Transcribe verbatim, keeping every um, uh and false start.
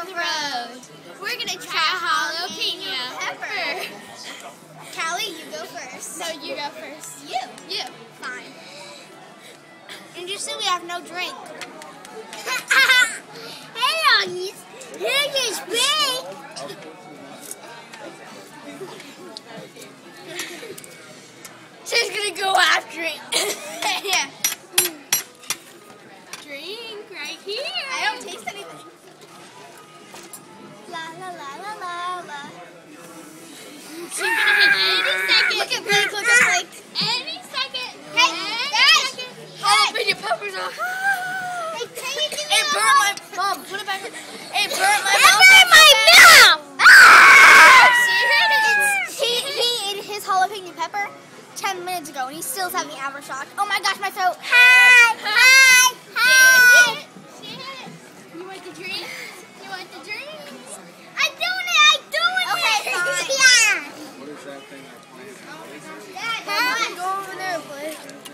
the road. We're gonna try jalapeno pepper. Callie, you go first. No, you go first. You. You. Fine. And just so we have no drink. Hello, here's your spray. She's gonna go after it. Yeah. Drink right here. I don't taste anything. La la la la la la. She's gonna hit any second. Look at Blake, look at Blake. Any second. Hey, any guys. second. Hey. Jalapeno peppers are. Hey, can you give me It a burnt my mouth? mom. Put it back. In. It burnt my It mouth. burnt my mouth. She hit it. He, he ate his jalapeno pepper ten minutes ago, and he still's having aftershock. Oh my gosh, my throat. Hi, hi, hi. She hit it. You want the drink? You want the drink? I'm doing it, I'm doing Okay, it. fine. Yeah. What is that thing I planted? Dad, Go over there, please.